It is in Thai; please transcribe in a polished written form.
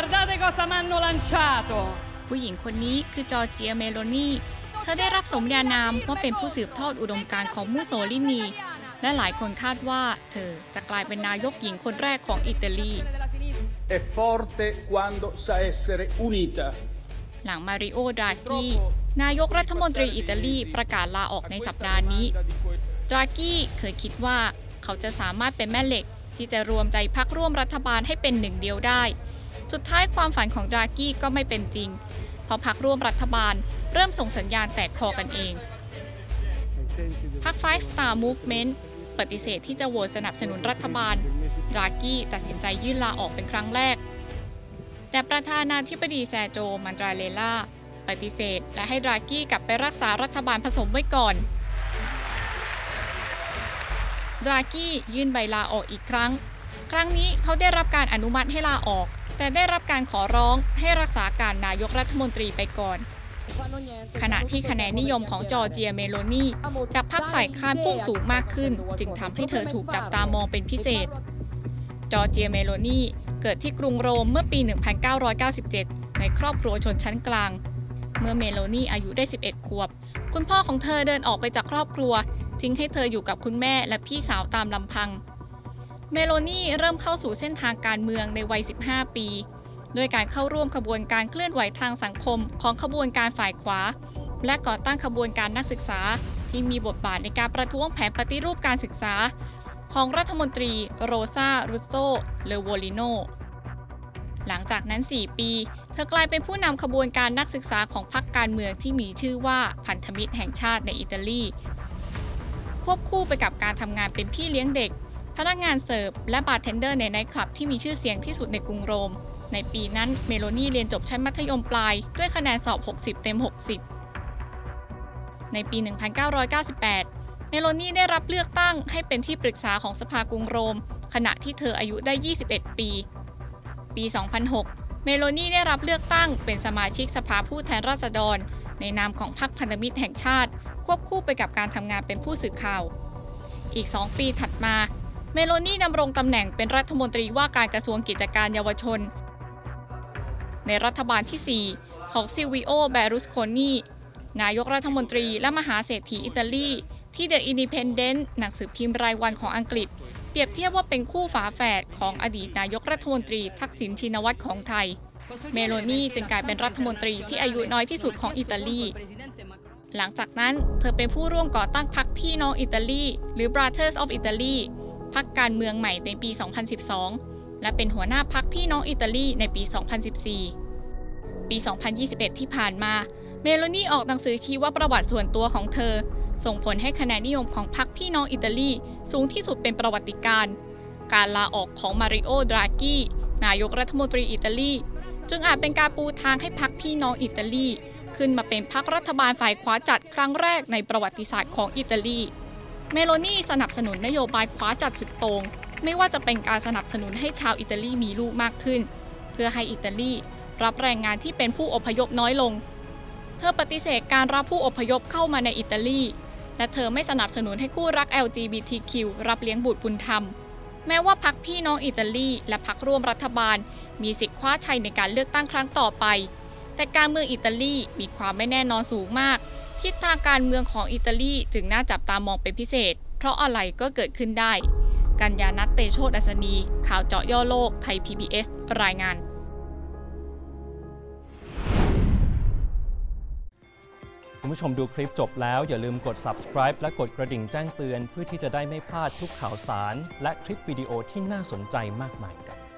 Guardate cosa m'hanno lanciato ผู้หญิงคนนี้คือจอร์เจียเมโลนีเธอได้รับสมญานามว่าเป็นผู้สืบทอดอุดมการณ์ของมูโสลินีและหลายคนคาดว่าเธอจะกลายเป็นนายกหญิงคนแรกของอิตาลี È forte quando sa essere unita หลังมาริโอ ดรากีนายกรัฐมนตรีอิตาลีประกาศลาออกในสัปดาห์นี้ดรากีเคยคิดว่าเขาจะสามารถเป็นแม่เหล็กที่จะรวมใจพรรคร่วมรัฐบาลให้เป็นหนึ่งเดียวได้สุดท้ายความฝันของดรากีก็ไม่เป็นจริงเพราะพรรคร่วมรัฐบาลเริ่มส่งสัญญาณแตกคอกันเองพรรค Five Star Movement ปฏิเสธที่จะโหวตสนับสนุนรัฐบาลดรากีตัดสินใจยื่นลาออกเป็นครั้งแรกแต่ประธานาธิบดีแซโจ มันดราเลล่าปฏิเสธและให้ดรากีกลับไปรักษารัฐบาลผสมไว้ก่อนดรากียื่นใบลาออกอีกครั้งนี้เขาได้รับการอนุมัติให้ลาออกแต่ได้รับการขอร้องให้รักษาการนายกรัฐมนตรีไปก่อนขณะที่คะแนนนิยมของจอร์เจียเมโลนีจากพรรคฝ่ายค้านพุ่งสูงมากขึ้นจึงทำให้เธอถูกจับตามองเป็นพิเศษจอร์เจียเมโลนีเกิดที่กรุงโรมเมื่อปี 1997 ในครอบครัวชนชั้นกลางเมื่อเมโลนีอายุได้ 11 ขวบคุณพ่อของเธอเดินออกไปจากครอบครัวทิ้งให้เธออยู่กับคุณแม่และพี่สาวตามลำพังเมโลนีเริ่มเข้าสู่เส้นทางการเมืองในวัย 15 ปีด้วยการเข้าร่วมขบวนการเคลื่อนไหวทางสังคมของขบวนการฝ่ายขวาและก่อตั้งขบวนการนักศึกษาที่มีบทบาทในการประท้วงแผนปฏิรูปการศึกษาของรัฐมนตรีโรซา รุสโซ เลโวลิโนหลังจากนั้น 4 ปีเธอกลายเป็นผู้นำขบวนการนักศึกษาของพรรคการเมืองที่มีชื่อว่าพันธมิตรแห่งชาติในอิตาลีควบคู่ไปกับการทำงานเป็นพี่เลี้ยงเด็กพนักงานเสิร์ฟและบาร์เทนเดอร์ในไนท์คลับที่มีชื่อเสียงที่สุดในกรุงโรมในปีนั้นเมโลนีเรียนจบชั้นมัธยมปลายด้วยคะแนนสอบ 60 เต็ม 60 ในปี 1998 เมโลนีได้รับเลือกตั้งให้เป็นที่ปรึกษาของสภากรุงโรมขณะที่เธออายุได้ 21 ปี ปี 2006 เมโลนีได้รับเลือกตั้งเป็นสมาชิกสภาผู้แทนราษฎรในนามของพรรคพันธมิตรแห่งชาติควบคู่ไปกับการทำงานเป็นผู้สื่อข่าวอีก 2 ปีถัดมาเมโลนีดำรงตำแหน่งเป็นรัฐมนตรีว่าการกระทรวงกิจการเยาวชนในรัฐบาลที่ 4 ของซิลวิโอ เบรุสโคนีนายกรัฐมนตรีและมหาเศรษฐีอิตาลีที่ The Independent หนังสือพิมพ์รายวันของอังกฤษเปรียบเทียบว่าเป็นคู่ฝาแฝดของอดีตนายกรัฐมนตรีทักษิณชินวัตรของไทยเมโลนีจึงกลายเป็นรัฐมนตรีที่อายุน้อยที่สุดของอิตาลีหลังจากนั้นเธอเป็นผู้ร่วมก่อตั้งพรรคพี่น้องอิตาลีหรือ Brothers of Italy พรรคการเมืองใหม่ในปี 2012 และเป็นหัวหน้าพรรคพี่น้องอิตาลีในปี 2014 ปี 2021 ที่ผ่านมาเมโลนีออกหนังสือชี้ว่าประวัติส่วนตัวของเธอส่งผลให้คะแนนนิยมของพรรคพี่น้องอิตาลีสูงที่สุดเป็นประวัติการณ์การลาออกของมาริโอ ดรากีนายกรัฐมนตรีอิตาลีจึงอาจเป็นการปูทางให้พรรคพี่น้องอิตาลีขึ้นมาเป็นพรรครัฐบาลฝ่ายขวาจัดครั้งแรกในประวัติศาสตร์ของอิตาลีเมโลนีสนับสนุนนโยบายขวาจัดสุดโต่งไม่ว่าจะเป็นการสนับสนุนให้ชาวอิตาลีมีลูกมากขึ้นเพื่อให้อิตาลีรับแรงงานที่เป็นผู้อพยพน้อยลงเธอปฏิเสธการรับผู้อพยพเข้ามาในอิตาลีและเธอไม่สนับสนุนให้คู่รัก LGBTQ รับเลี้ยงบุตรบุญธรรมแม้ว่าพรรคพี่น้องอิตาลีและพรรคร่วมรัฐบาลมีสิทธิ์คว้าชัยในการเลือกตั้งครั้งต่อไปแต่การเมืองอิตาลีมีความไม่แน่นอนสูงมากทิศทางการเมืองของอิตาลีจึงน่าจับตามองเป็นพิเศษเพราะอะไรก็เกิดขึ้นได้กัญญาณัฐ เตโชติอัศนีข่าวเจาะย่อโลกไทย PBS รายงานคุณผู้ชมดูคลิปจบแล้วอย่าลืมกด subscribe และกดกระดิ่งแจ้งเตือนเพื่อที่จะได้ไม่พลาดทุกข่าวสารและคลิปวิดีโอที่น่าสนใจมากมายครับ